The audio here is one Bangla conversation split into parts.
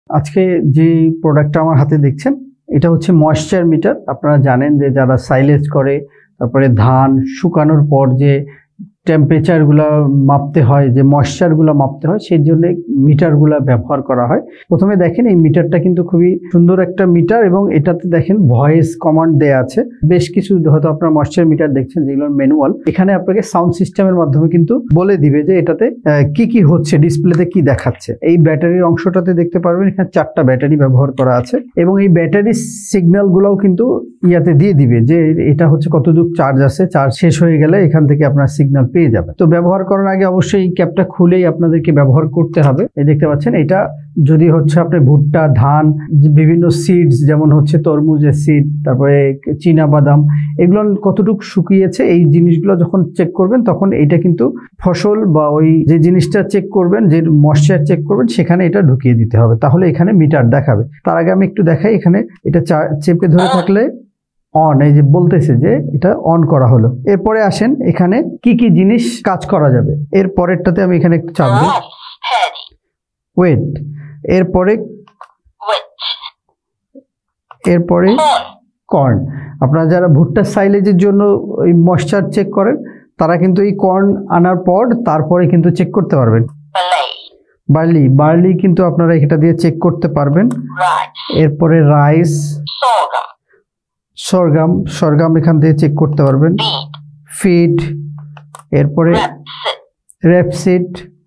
আজকে যে প্রোডাক্টটা আমার হাতে দেখছেন এটা হচ্ছে ময়েশ্চার মিটার। আপনারা জানেন যে যারা সাইলেজ করে, তারপরে ধান শুকানোর পর যে টেম্পারেচারগুলো মাপতে হয়, যে ময়েশ্চারগুলো মাপতে হয়, সেই জন্য মিটারগুলো ব্যবহার করা হয়। প্রথমে দেখেন এই মিটারটা কিন্তু খুবই সুন্দর একটা মিটার এবং এটাতে দেখেন ভয়েস কমান্ড দেয়া আছে। বেশ কিছু হয়তো আপনারা ময়েশ্চার মিটার দেখছেন যেগুলোর ম্যানুয়াল, এখানে আপনাকে সাউন্ড সিস্টেমের মাধ্যমে কিন্তু বলে দিবে যে এটাতে কি কি হচ্ছে, ডিসপ্লেতে কি দেখাচ্ছে। এই ব্যাটারির অংশটাতে দেখতে পারবেন এখানে 4টা ব্যাটারি ব্যবহার করা আছে এবং এই ব্যাটারির সিগন্যালগুলোও কিন্তু ইয়াতে দিয়ে দিবে যে এটা হচ্ছে কতটুকু চার্জ আছে, চার্জ শেষ হয়ে গেলে এখান থেকে আপনার সিগন্যাল পেয়ে যাবে। তো ব্যবহার করার আগে অবশ্যই এই ক্যাপটা খুলেই আপনাদেরকে ব্যবহার করতে হবে। এই দেখতে পাচ্ছেন এটা যদি হচ্ছে আপনি ভুট্টা, ধান, বিভিন্ন সিডস যেমন হচ্ছে তরমুজের সিড, তারপরে চীনা বাদাম, এগুলো কতটুকু শুকিয়েছে এই জিনিসগুলো যখন চেক করবেন তখন এটা কিন্তু ফসল বা ওই যে জিনিসটা চেক করবেন, যে ময়েশ্চার চেক করবেন সেখানে এটা ঢুকিয়ে দিতে হবে, তাহলে এখানে মিটার দেখাবে। তার আগে আমি একটু দেখাই, এখানে এটা চেপে ধরে থাকলে অন, এই যে বলতেছে যে এটা অন করা হলো। এরপরে আসেন এখানে কি কি জিনিস কাজ করা যাবে। এর পরেরটাতে আমি এখানে একটু চাপ দিই, ওয়েট। এরপরে কর্ন। আপনারা যারা ভুট্টার সাইলেজের জন্য ওই ময়েশ্চার চেক করেন তারা কিন্তু এই কর্ন আনার পর তারপরে কিন্তু চেক করতে পারবেন। বার্লি কিন্তু আপনারা এটা দিয়ে চেক করতে পারবেন। এরপরে রাইস, সরগম এখান থেকে চেক করতে পারবেন। ফিড, এরপরে রেপসিড,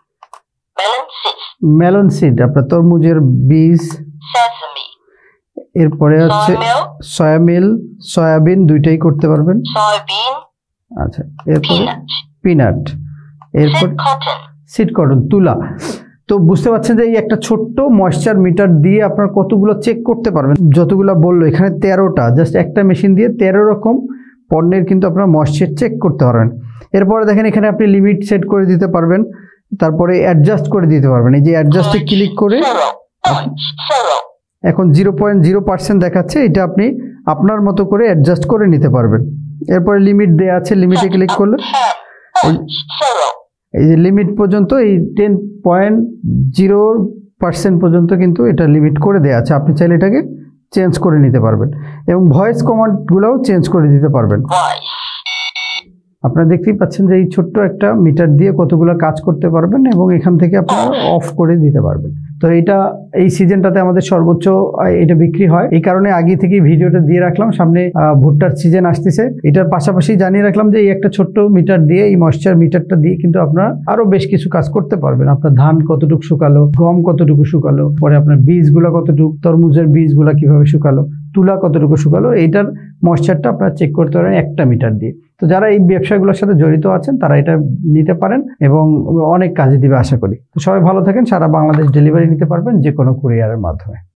মেলন সিড আপনার তরমুজের বীজ, এরপরে হচ্ছে সয়াবিন দুইটাই করতে পারবেন। আচ্ছা, এরপরে পিনাট, এরপর সিড কটন, তুলা। তো বুঝতে পারছেন যে এই একটা ছোট্ট ময়েশ্চার মিটার দিয়ে আপনার কতগুলো চেক করতে পারবেন। যতগুলো বললো এখানে 13টা, জাস্ট একটা মেশিন দিয়ে 13 রকম পণ্যের কিন্তু আপনার ময়েশ্চার চেক করতে পারবেন। এরপরে দেখেন এখানে আপনি লিমিট সেট করে দিতে পারবেন, তারপরে অ্যাডজাস্ট করে দিতে পারবেন। এই যে অ্যাডজাস্টে ক্লিক করে এখন 0.0% দেখাচ্ছে, এটা আপনি আপনার মতো করে অ্যাডজাস্ট করে নিতে পারবেন। এরপরে লিমিট দেওয়া আছে, লিমিটে ক্লিক করলে এই যে লিমিট পর্যন্ত, এই 10.0% পর্যন্ত কিন্তু এটা লিমিট করে দেওয়া আছে। আপনি চাইলে এটাকে চেঞ্জ করে নিতে পারবেন এবং ভয়েস কমান্ডগুলোও চেঞ্জ করে দিতে পারবেন। আপনারা দেখতেই পাচ্ছেন যে এই ছোট্ট একটা মিটার দিয়ে কতগুলো কাজ করতে পারবেন এবং এখান থেকে আপনারা অফ করে দিতে পারবেন। তো এটা এই সিজনটাতে আমাদের সর্বোচ্চ এটা বিক্রি হয়, এই কারণে আগে থেকে ভিডিওটা দিয়ে রাখলাম। সামনে ভুট্টার সিজন আসতেছে, এটার পাশাপাশি জানিয়ে রাখলাম যে এই একটা ছোট্ট মিটার দিয়ে, এই ময়েশ্চার মিটারটা দিয়ে কিন্তু আপনারা আরো বেশ কিছু কাজ করতে পারবেন। আপনার ধান কতটুকু শুকালো, গম কতটুকু শুকালো, পরে আপনার বীজগুলো কতটুকু, তরমুজের বীজগুলো কিভাবে শুকালো, তুলা কতটুকু শুকালো, এইটার ময়েশ্চারটা আপনারা চেক করতে পারেন একটা মিটার দিয়ে। তো যারা এই ব্যবসাগুলোর সাথে জড়িত আছেন তারা এটা নিতে পারেন এবং অনেক কাজে দিবে আশা করি। তো সবাই ভালো থাকেন, সারা বাংলাদেশ ডেলিভারি নিতে পারবেন যে কোনো কুরিয়ারের মাধ্যমে।